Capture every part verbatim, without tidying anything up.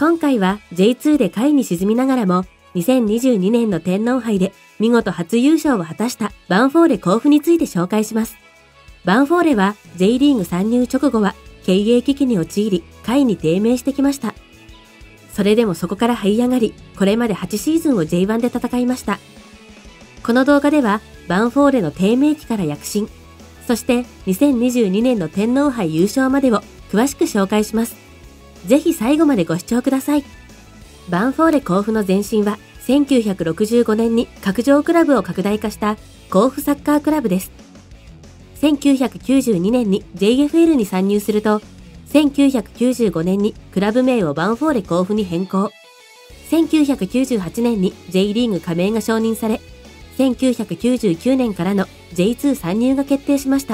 今回は ジェイツー で下位に沈みながらも、にせんにじゅうにねんの天皇杯で見事初優勝を果たしたヴァンフォーレ甲府について紹介します。ヴァンフォーレは J リーグ参入直後は経営危機に陥り、下位に低迷してきました。それでもそこから這い上がり、これまではちシーズンを ジェイワン で戦いました。この動画では、ヴァンフォーレの低迷期から躍進、そしてにせんにじゅうにねんの天皇杯優勝までを詳しく紹介します。ぜひ最後までご視聴ください。ヴァンフォーレ甲府の前身は、せんきゅうひゃくろくじゅうごねんに拡張クラブを拡大化した甲府サッカークラブです。せんきゅうひゃくきゅうじゅうにねんに ジェイエフエル に参入すると、せんきゅうひゃくきゅうじゅうごねんにクラブ名をヴァンフォーレ甲府に変更。せんきゅうひゃくきゅうじゅうはちねんに J リーグ加盟が承認され、せんきゅうひゃくきゅうじゅうきゅうねんからの ジェイツー 参入が決定しました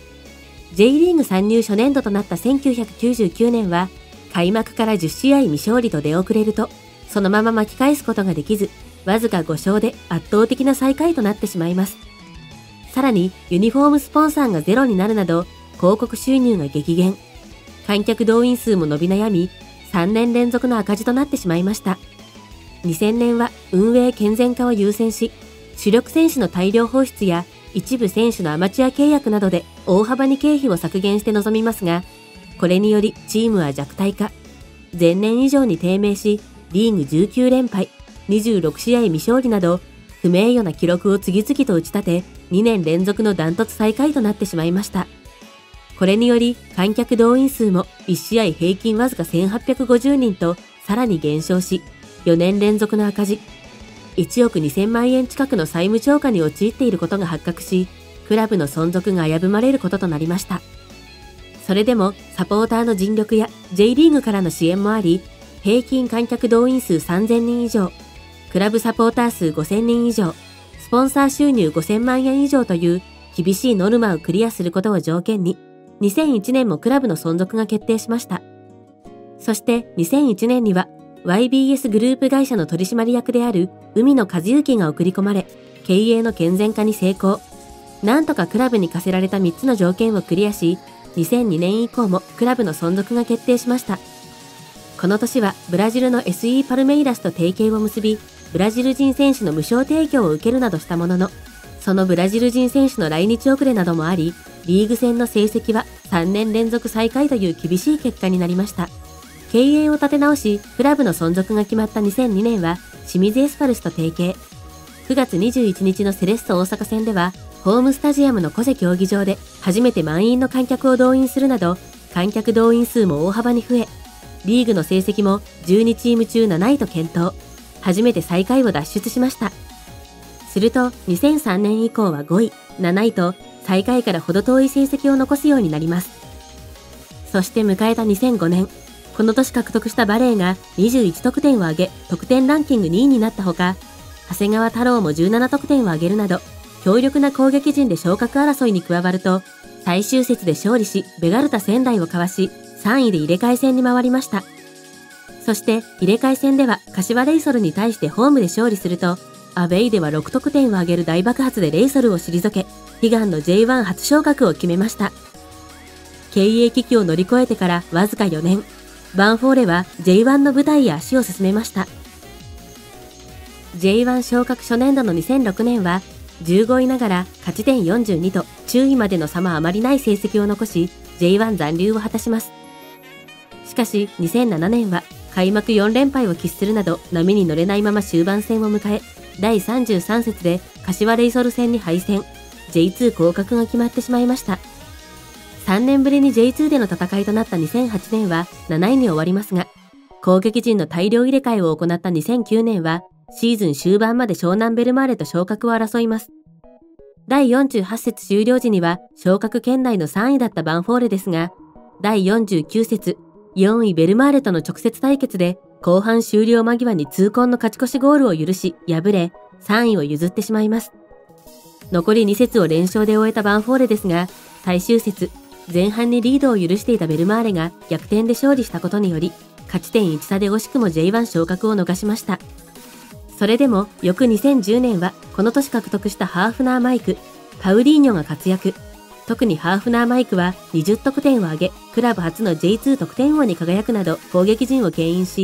。J リーグ参入初年度となったせんきゅうひゃくきゅうじゅうきゅうねんは、開幕からじゅっしあい未勝利と出遅れると、そのまま巻き返すことができず、わずかごしょうで圧倒的な最下位となってしまいます。さらに、ユニフォームスポンサーがゼロになるなど、広告収入が激減。観客動員数も伸び悩み、さんねん連続の赤字となってしまいました。にせんねんは運営健全化を優先し、主力選手の大量放出や一部選手のアマチュア契約などで大幅に経費を削減して臨みますが、これによりチームは弱体化。前年以上に低迷し、リーグじゅうきゅうれんぱい、にじゅうろくしあい未勝利など、不名誉な記録を次々と打ち立て、にねん連続のダントツ最下位となってしまいました。これにより、観客動員数もいちしあい平均わずかせんはっぴゃくごじゅうにんと、さらに減少し、よねん連続の赤字。いちおくにせんまんえん近くの債務超過に陥っていることが発覚し、クラブの存続が危ぶまれることとなりました。それでも、サポーターの尽力や J リーグからの支援もあり、平均観客動員数さんぜんにん以上、クラブサポーター数ごせんにん以上、スポンサー収入ごせんまんえん以上という厳しいノルマをクリアすることを条件に、にせんいちねんもクラブの存続が決定しました。そしてにせんいちねんには ワイビーエス グループ会社の取締役である海野和之が送り込まれ、経営の健全化に成功。なんとかクラブに課せられたみっつの条件をクリアし、にせんにねん以降もクラブの存続が決定しました。この年はブラジルの エスイー パルメイラスと提携を結び、ブラジル人選手の無償提供を受けるなどしたものの、そのブラジル人選手の来日遅れなどもあり、リーグ戦の成績はさんねん連続最下位という厳しい結果になりました。経営を立て直し、クラブの存続が決まったにせんにねんは、清水エスパルスと提携。くがつにじゅういちにちのセレッソ大阪戦では、ホームスタジアムの小瀬競技場で初めて満員の観客を動員するなど、観客動員数も大幅に増え、リーグの成績もじゅうにチームちゅうなないと健闘。初めて最下位を脱出しました。すると、にせんさんねん以降はごい、なないと、最下位から程遠い成績を残すようになります。そして迎えたにせんごねん、この年獲得したバレーがにじゅういちとくてんを挙げ、得点ランキングにいになったほか、長谷川太郎もじゅうななとくてんを挙げるなど、強力な攻撃陣で昇格争いに加わると、最終節で勝利し、ベガルタ仙台をかわし、さんいで入れ替え戦に回りました。そして、入れ替え戦では柏レイソルに対してホームで勝利すると、アウェイではろくとくてんを挙げる大爆発でレイソルを退け、悲願の ジェイワン 初昇格を決めました。経営危機を乗り越えてからわずかよねん、ヴァンフォーレは ジェイワン の舞台へ足を進めました。ジェイワン 昇格初年度のにせんろくねんは、じゅうごいながら勝ち点よんじゅうにと中位までの差もあまりない成績を残し、ジェイワン 残留を果たします。しかしにせんななねんは開幕よんれんぱいを喫するなど波に乗れないまま終盤戦を迎え、だいさんじゅうさんせつで柏レイソル戦に敗戦、ジェイツー 降格が決まってしまいました。さんねんぶりに ジェイツー での戦いとなったにせんはちねんはなないに終わりますが、攻撃陣の大量入れ替えを行ったにせんきゅうねんはシーズン終盤まで湘南ベルマーレと昇格を争います。だいよんじゅうはちせつ終了時には昇格圏内のさんいだったヴァンフォーレですが、だいよんじゅうきゅうせつ、よんいベルマーレとの直接対決で後半終了間際に痛恨の勝ち越しゴールを許し敗れ、さんいを譲ってしまいます。残りにせつを連勝で終えたヴァンフォーレですが、最終節、前半にリードを許していたベルマーレが逆転で勝利したことにより、勝ち点いちさで惜しくも ジェイワン 昇格を逃しました。それでも、翌にせんじゅうねんは、この年獲得したハーフナーマイク、パウリーニョが活躍。特にハーフナーマイクはにじゅっとくてんを挙げ、クラブ初の ジェイツー 得点王に輝くなど攻撃陣を牽引し、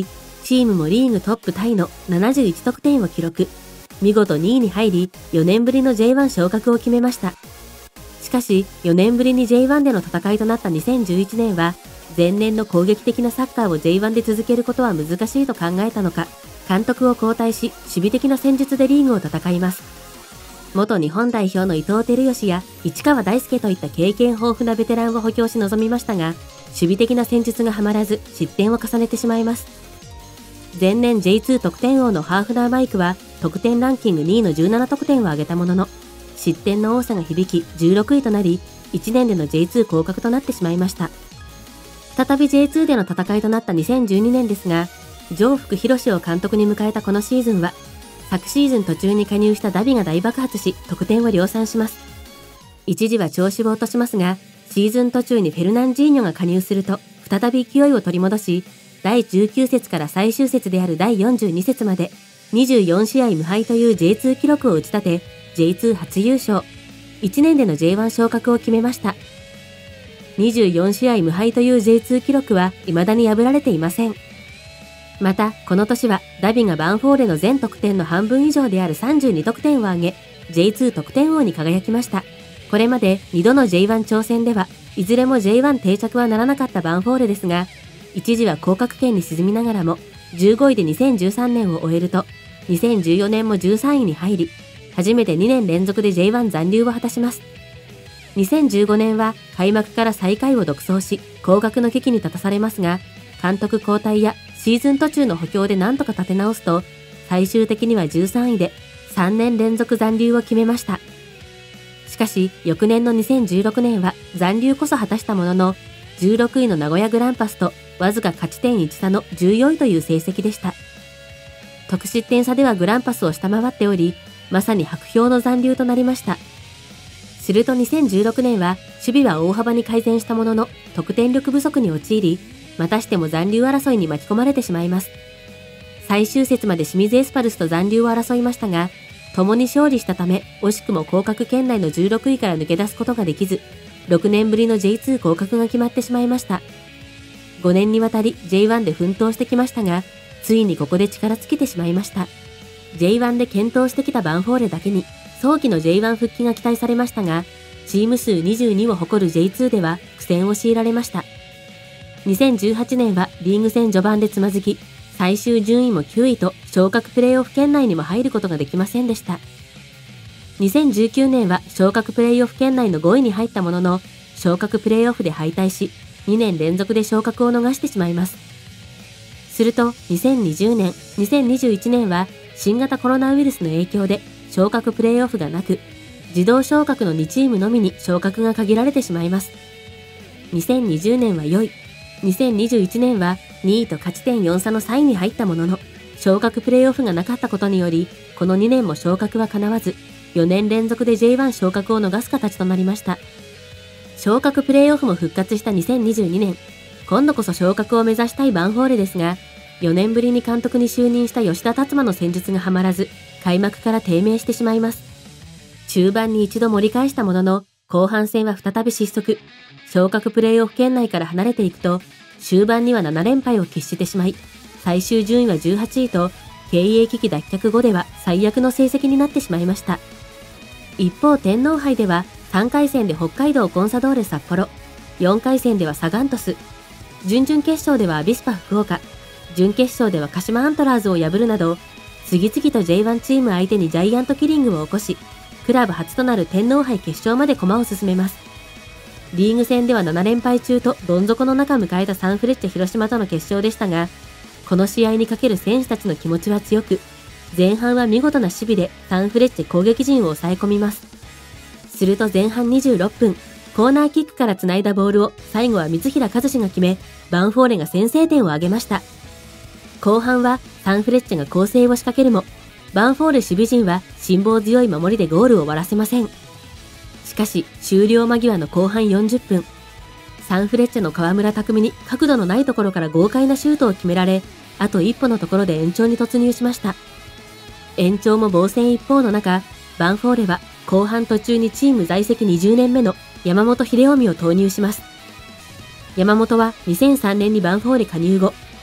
チームもリーグトップタイのななじゅういち得点を記録。見事にいに入り、よねんぶりの ジェイワン 昇格を決めました。しかし、よねんぶりに ジェイワン での戦いとなったにせんじゅういちねんは、前年の攻撃的なサッカーを ジェイワン で続けることは難しいと考えたのか、監督を交代し、守備的な戦術でリーグを戦います。元日本代表の伊藤輝義や市川大輔といった経験豊富なベテランを補強し臨みましたが、守備的な戦術がはまらず失点を重ねてしまいます。前年 ジェイツー 得点王のハーフナーマイクは得点ランキングにいのじゅうなな得点を挙げたものの、失点の多さが響きじゅうろくいとなり、いちねんでの ジェイツー 降格となってしまいました。再び ジェイツー での戦いとなったにせんじゅうにねんですが、城福博を監督に迎えたこのシーズンは、昨シーズン途中に加入したダビが大爆発し、得点を量産します。一時は調子を落としますが、シーズン途中にフェルナンジーニョが加入すると、再び勢いを取り戻し、だいじゅうきゅう節から最終節であるだいよんじゅうに節まで、にじゅうよん試合無敗という ジェイツー 記録を打ち立て、ジェイツー 初優勝。いちねんでの ジェイワン 昇格を決めました。にじゅうよん試合無敗という ジェイツー 記録は未だに破られていません。また、この年はダビがバンフォーレの全得点の半分以上であるさんじゅうに得点を挙げ、ジェイツー 得点王に輝きました。これまでにどの ジェイワン 挑戦では、いずれも ジェイワン 定着はならなかったバンフォーレですが、一時は降格圏に沈みながらも、じゅうごいでにせんじゅうさんねんを終えると、にせんじゅうよねんもじゅうさんいに入り、初めてにねん連続で ジェイワン 残留を果たします。にせんじゅうごねんは開幕から最下位を独走し、降格の危機に立たされますが、監督交代やシーズン途中の補強で何とか立て直すと、最終的にはじゅうさんいでさんねん連続残留を決めました。しかし、翌年のにせんじゅうろくねんは残留こそ果たしたものの、じゅうろくいの名古屋グランパスとわずか勝ち点いち差のじゅうよんいという成績でした。得失点差ではグランパスを下回っており、まさに薄氷の残留となりました。するとにせんじゅうろくねんは守備は大幅に改善したものの得点力不足に陥り、またしても残留争いに巻き込まれてしまいます。最終節まで清水エスパルスと残留を争いましたが、共に勝利したため惜しくも降格圏内のじゅうろくいから抜け出すことができず、ろくねんぶりの ジェイツー 降格が決まってしまいました。ごねんにわたり ジェイワン で奮闘してきましたが、ついにここで力尽きてしまいました。ジェイワン で健闘してきたバンフォーレだけに、早期の ジェイワン 復帰が期待されましたが、チーム数にじゅうにを誇る ジェイツー では苦戦を強いられました。にせんじゅうはちねんはリーグ戦序盤でつまずき、最終順位もきゅういと昇格プレーオフ圏内にも入ることができませんでした。にせんじゅうきゅうねんは昇格プレーオフ圏内のごいに入ったものの、昇格プレーオフで敗退し、にねん連続で昇格を逃してしまいます。するとにせんにじゅうねん、にせんにじゅういちねんは新型コロナウイルスの影響で昇格プレーオフがなく、自動昇格のにチームのみに昇格が限られてしまいます。にせんにじゅうねんはよい、にせんにじゅういちねんはにいと勝ち点よん差のさんいに入ったものの、昇格プレーオフがなかったことにより、このにねんも昇格は叶わず、よねん連続で ジェイワン 昇格を逃す形となりました。昇格プレーオフも復活したにせんにじゅうにねん、今度こそ昇格を目指したいバンフォーレですが、よねんぶりに監督に就任した吉田達磨の戦術がはまらず、開幕から低迷してしまいます。中盤に一度盛り返したものの、後半戦は再び失速。昇格プレーオフ圏内から離れていくと、終盤にはなな連敗を喫してしまい、最終順位はじゅうはちいと、経営危機脱却後では最悪の成績になってしまいました。一方天皇杯ではさんかい戦で北海道コンサドーレ札幌、よんかい戦ではサガン鳥栖、準々決勝ではアビスパ福岡、準決勝では鹿島アントラーズを破るなど、次々と ジェイワン チーム相手にジャイアントキリングを起こし、クラブ初となる天皇杯決勝まで駒を進めます。リーグ戦ではなな連敗中とどん底の中迎えたサンフレッチェ広島との決勝でしたが、この試合にかける選手たちの気持ちは強く、前半は見事な守備でサンフレッチェ攻撃陣を抑え込みます。すると前半にじゅうろっぷん、コーナーキックから繋いだボールを最後は三平和志が決め、バンフォーレが先制点を挙げました。後半はサンフレッチェが攻勢を仕掛けるも、バンフォーレ守備陣は辛抱強い守りでゴールを終わらせません。しかし終了間際の後半よんじゅっぷん、サンフレッチェの川村拓実に角度のないところから豪快なシュートを決められ、あと一歩のところで延長に突入しました。延長も防戦一方の中、バンフォーレは後半途中にチーム在籍にじゅうねんめの山本英臣を投入します。山本はにせんさんねんにバンフォーレ加入後、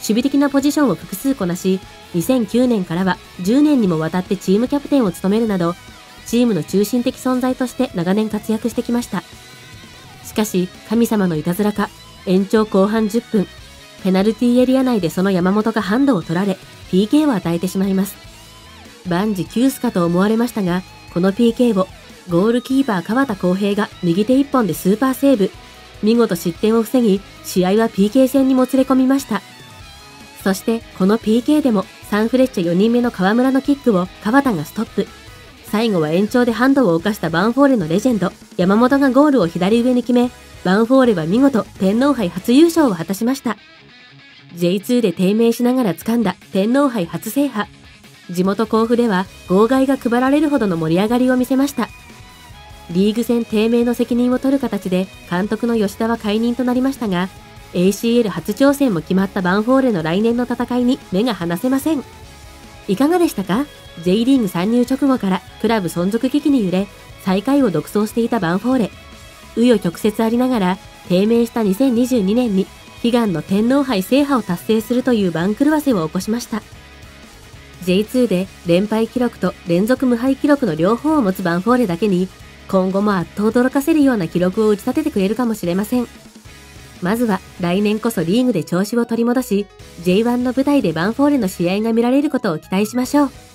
備的なポジションを複数こなし、にせんきゅうねんからはじゅうねんにもわたってチームキャプテンを務めるなど、チームの中心的存在として長年活躍してきました。しかし、神様のいたずらか、延長後半じゅっぷん、ペナルティーエリア内でその山本がハンドを取られ、ピーケー を与えてしまいます。万事休すかと思われましたが、この ピーケー をゴールキーパー川田康平が右手一本でスーパーセーブ。見事失点を防ぎ、試合は ピーケー 戦にもつれ込みました。そして、この ピーケー でもサンフレッチェよにんめの河村のキックを川田がストップ。最後は延長でハンドを犯したバンフォーレのレジェンド、山本がゴールを左上に決め、バンフォーレは見事天皇杯初優勝を果たしました。ジェイツー で低迷しながら掴んだ天皇杯初制覇。地元甲府では号外が配られるほどの盛り上がりを見せました。リーグ戦低迷の責任を取る形で監督の吉田は解任となりましたが、エーシーエル 初挑戦も決まったバンフォーレの来年の戦いに目が離せません。いかがでしたか？ J リーグ参入直後からクラブ存続危機に揺れ、最下位を独走していたバンフォーレ。紆余曲折ありながら、低迷したにせんにじゅうにねんに悲願の天皇杯制覇を達成するという番狂わせを起こしました。ジェイツー で連敗記録と連続無敗記録の両方を持つバンフォーレだけに、今後もあっと驚かせるような記録を打ち立ててくれるかもしれません。まずは来年こそリーグで調子を取り戻し、ジェイワン の舞台でバンフォーレの試合が見られることを期待しましょう。